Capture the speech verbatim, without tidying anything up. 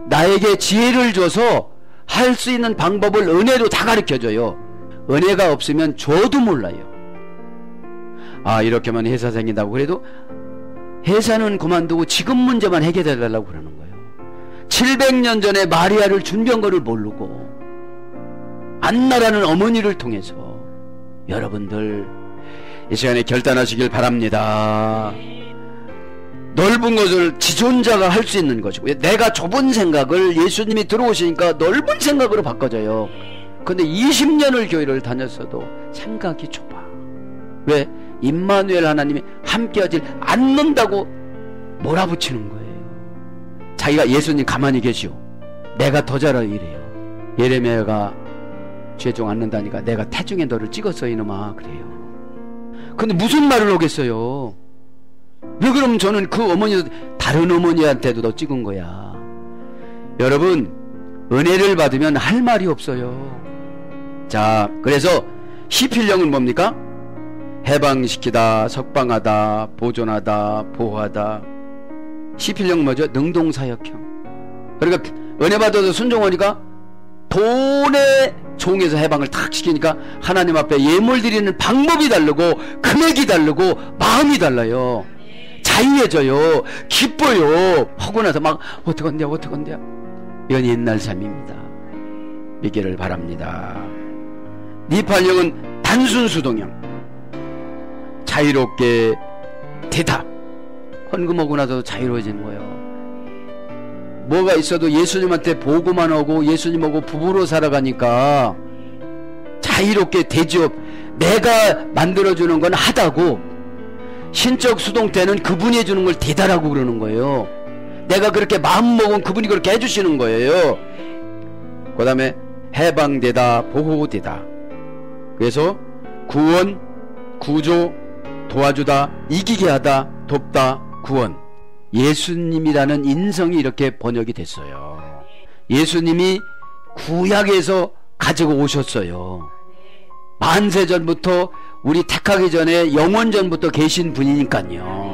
나에게 지혜를 줘서 할 수 있는 방법을 은혜로 다 가르쳐줘요. 은혜가 없으면 저도 몰라요. 아, 이렇게만 회사 생긴다고 그래도 회사는 그만두고 지금 문제만 해결해 달라고 그러는 거예요. 칠백 년 전에 마리아를 준비한 거를 모르고 안나라는 어머니를 통해서 여러분들 이 시간에 결단하시길 바랍니다. 넓은 것을 지존자가 할 수 있는 것이고, 내가 좁은 생각을 예수님이 들어오시니까 넓은 생각으로 바꿔져요. 근데 이십 년을 교회를 다녔어도 생각이 좁아. 왜? 임마누엘 하나님이 함께하지 않는다고 몰아붙이는 거예요. 자기가 예수님 가만히 계시오, 내가 더 잘하 이래요. 예레미야가 죄종 않는다니까 내가 태중에 너를 찍었어 이놈아 그래요. 근데 무슨 말을 하겠어요? 왜 그럼 저는 그 어머니도 다른 어머니한테도 너 찍은 거야. 여러분, 은혜를 받으면 할 말이 없어요. 자, 그래서 시필령은 뭡니까? 해방시키다, 석방하다, 보존하다, 보호하다. 시필령은 뭐죠? 능동사역형. 그러니까 은혜 받아서 순종하니까 돈의 종에서 해방을 탁 시키니까 하나님 앞에 예물 드리는 방법이 다르고 금액이 다르고 마음이 달라요. 자유해져요. 기뻐요. 하고 나서 막 어떡한데 어떡한데. 이건 옛날 삶입니다. 믿기를 바랍니다. 니팔령은 단순 수동형. 자유롭게 대답. 헌금하고 나서 자유로워지는 거예요. 뭐가 있어도 예수님한테 보고만 하고 예수님하고 부부로 살아가니까 자유롭게 대접, 내가 만들어주는 건 하다고, 신적 수동 때는 그분이 해주는 걸 대다라고 그러는 거예요. 내가 그렇게 마음먹은 그분이 그렇게 해주시는 거예요. 그 다음에 해방되다, 보호되다. 그래서 구원, 구조, 도와주다, 이기게 하다, 돕다, 구원. 예수님이라는 인성이 이렇게 번역이 됐어요. 예수님이 구약에서 가지고 오셨어요. 만세 전부터, 우리 택하기 전에 영원 전부터 계신 분이니까요.